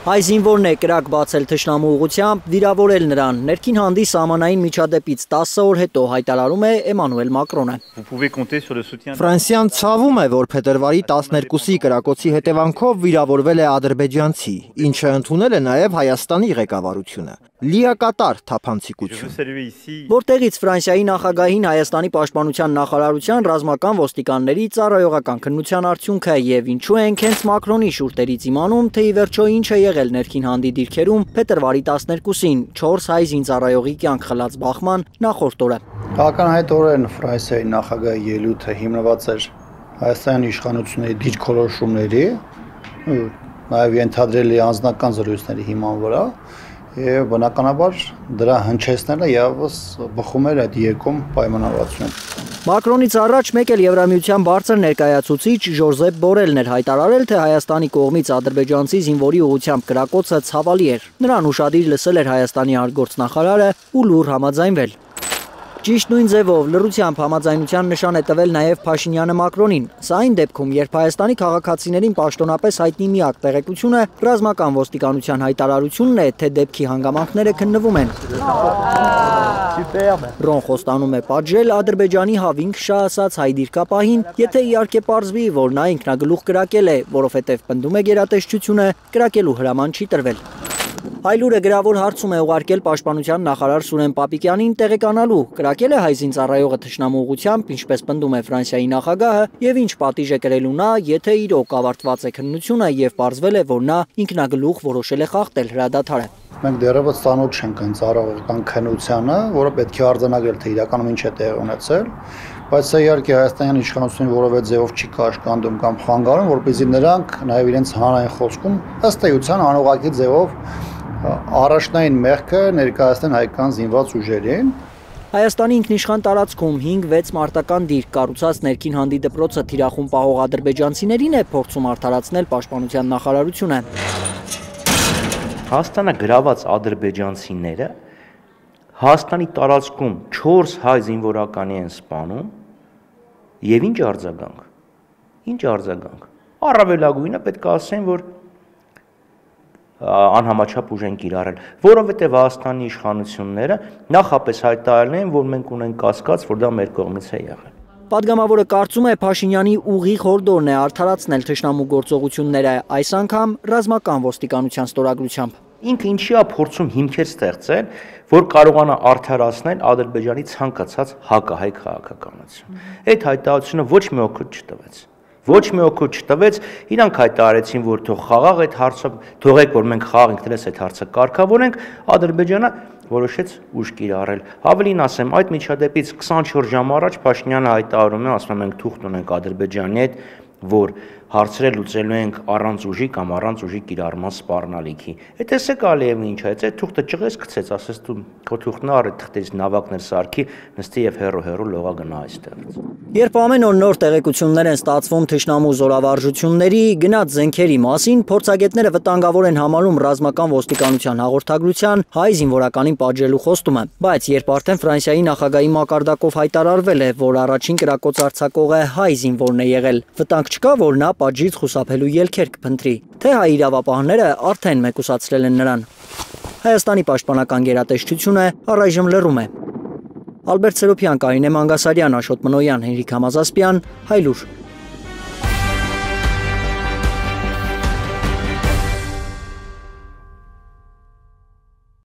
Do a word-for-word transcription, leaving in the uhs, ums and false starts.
Հայ զինվորն է կրակ բացել թշնամու ուղղությամբ, վիրավորել նրան։ Ներքին հանդի սահմանային միջադեպից տասը օր հետո հայտարարում է Էմանուել Մակրոնը։ Ֆրանսիան ցավում է, որ փետրվարի տասներկուսի կրակոցի հետևանքով վիրավորվել է ադրբեջանցի, ինչը ընդունել է նաև Հայաստանի ղեկավարությունը։ Լիակատար թափանցիկություն։ Որտեղից Ֆրանսիայի նախագահին Հայաստանի պաշտպանության նախարարության ռազմական ոստիկանների ծառայողական քննության արդյունքը եւ ինչու ենք հենց Մակրոնի շուրթերից իմանում, թե ի վերջո ինչ է եղել ներքին հանդի դիրքերում փետրվարի տասներկուսին չորս հայ զինծառայողի կյանք խլած բախման նախորդ օրը։ Ակնհայտորեն Ֆրանսիայի նախագահի ելույթը հիմնված էր Հայաստանի իշխանությունների դիրքորոշումների, նաև ենթադրելի անձնական զրույցների հիման վրա, եւ բնականաբար դրա հնչեցնելը եւս բխում էր այդ երկում պայմանավորվածություն։ Մակրոնից առաջ մեկ էլ Եվրամիության բարձր ներկայացուցիչ Ժոզեփ Բորելն էր հայտարարել, թե Հայաստանի կողմից ադրբեջանցի զինվորի ուղղությամբ կրակոցը ցավալի էր։ Նրան ուշադիր լսել էր Հայաստանի արտգործնախարարը ու լուռ համաձայնվել։ Ճիշտ նույն ձևով լռությամբ համաձայնության նշան է տվել նաև Փաշինյանը Մակրոնին։ Սա այն դեպքում, երբ Հայաստանի քաղաքացիներին պաշտոնապես հայտնի միակ տեղեկությունը ռազմական ոստիկանության հայտարարությունն է, թե դեպքի հանգամանքները քննվում են։ Ռոն խոստանում է պատժել Ադրբեջանի հավինք շահ ասած հայ դիրքապահին, եթե իհարկե պարզվի, որ նա ինքնագլուխ կրակել է, որովհետև պնդում է գերատեսչությունը, կրակելու հրաման չի տրվել։ Հայլուրը գրավոր հարցում է ուղարկել պաշտպանության նախարար Սուրեն Պապիկյանին տեղեկանալու կրակել է հայ զինծառայողը թշնամու ուղղությամբ, ինչպես պնդում է Ֆրանսիայի նախագահը, եւ ինչ պատիժ է կրելու նա, եթե իրոք ավարտված է քննությունը եւ պարզվել է, որ նա ինքնագլուխ որոշել է խախտել հրադադարը։ Մենք դեռևս ծանոթ չենք այն ծառայողական քննությանը, որը պետք է արձանագրել, թե իրականում ինչ է տեղի ունեցել, բայց սա իհարկե Հայաստանյան իշխանությունների որևէ ձևով չի կաշկանդում կամ խանգարում, որպեսզի նրանք նաեւ իրենց հանրային խոսքում ըստ էության անուղղակի ձևով առաջնային մեղքը ներկայացնեն հայկական զինված ուժերին։ Հայաստանի ինքնիշխան տարածքում հինգ վեց մարտական դիրք կառուցած ներքին հանդի դպրոցը թիրախում պահող ադրբեջանցիներին է փորձում արդարացնել պաշտպանության նախարարությունը։ Հայաստանը գրաված ադրբեջանցիները Հայաստանի տարածքում չորս հայ զինվորականի են սպանում եւ ինչ արձագանք։ Ինչ արձագանք։ Առավելագույնը պետք է ասեն, որ անհամաչափ ուժ են կիրառել, որովհետև Հայաստանի իշխանությունները նախապես հայտարարել են, որ մենք ունենք կասկած, որ դա մեր կողմից է եղել։ Պատգամավորը կարծում է Փաշինյանի ուղիղ հորդորն է արդարացնել թշնամու գործողությունները, այս անգամ ռազմական ոստիկանության ստորագրությամբ։ Ինքը ինչի է փորձում հիմքեր ստեղծել, որ կարողանա արդարացնել Ադրբեջանի ցանկացած հակահայ քաղաքականություն։ Այդ հայտարարությունը ոչ մի օգուտ չտվեց։ Ոչ մի օգուտ չտվեց, իրանք հայտարարեցին, որ թող խաղաղ այդ հարցը, թողեք, որ մենք խաղաղ ենք դրես այդ հարցը կարգավորենք, Ադրբեջանը որոշեց ուժ կիրառել։ Ավելին ասեմ, այդ միջադեպից քսանչորս ժամ առաջ Փաշինյանը հայտարարում է, ասում է մենք թուղթ ունենք Ադրբեջանի հետ, որ հարցերը լուծելու ենք առանց ուժի կամ առանց ուժի կիրառման սպառնալիքի։ Այդ էսը Ալիևը ինչ է, այդ թուղթը ճղես գցեց, ասես դու քո թուղթն առ այդ թղթերից նավակներ սարքի, նստի եւ հերո-հերո լողա գնա այստեղից։ Երբ ամեն օր նոր տեղեկություններ են ստացվում թշնամու զորավարժությունների, գնաց զենքերի մասին, փորձագետները վտանգավոր են համարում ռազմական ոստիկանության հաղորդագրության հայ զինվորականին պատժելու խոստումը, բայց երբ արդեն Ֆրանսիայի նախագահի մակարդակով հայտարարվել է, որ առաջին կրակոց արձակողը հայ զինվորն է եղել, վտանգ չկա, որ նա պատժից խուսափելու ելքեր կփնտրի, թե հայ իրավապահները արդեն մեկուսացրել են նրան։ Հայաստանի պաշտպանական գերատեսչությունը առայժմ լռում է։ Ալբերտ Սերոփյան, Կարինե Մանգասարյան, Աշոտ Մնոյան, Հենրիկ Համազասպյան, Հայլուր։